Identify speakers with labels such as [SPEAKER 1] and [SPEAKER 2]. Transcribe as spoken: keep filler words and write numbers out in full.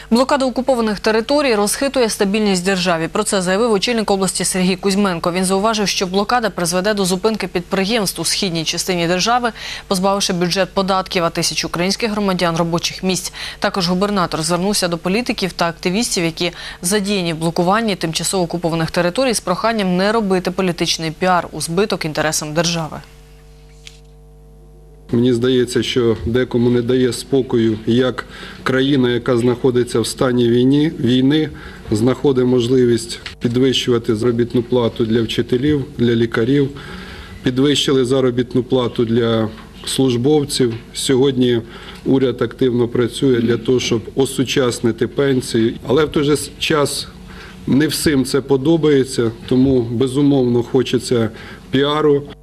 [SPEAKER 1] Блокада окупованих територій розхитує стабільність державі. Про це заявив очільник області Сергій Кузьменко. Він зауважив, що блокада призведе до зупинки підприємств у східній частині держави, позбавивши бюджет податків, а тисяч українських громадян робочих місць. Також губернатор звернувся до політиків та активістів, які задіяні в блокуванні тимчасово окупованих територій, з проханням не робити політичний піар у збиток інтересам держави.
[SPEAKER 2] Мені здається, що декому не дає спокою, як країна, яка знаходиться в стані війни, війни, знаходить можливість підвищувати заробітну плату для вчителів, для лікарів, підвищили заробітну плату для службовців. Сьогодні уряд активно працює для того, щоб осучаснити пенсії, але в той же час не всім це подобається, тому безумовно хочеться піару.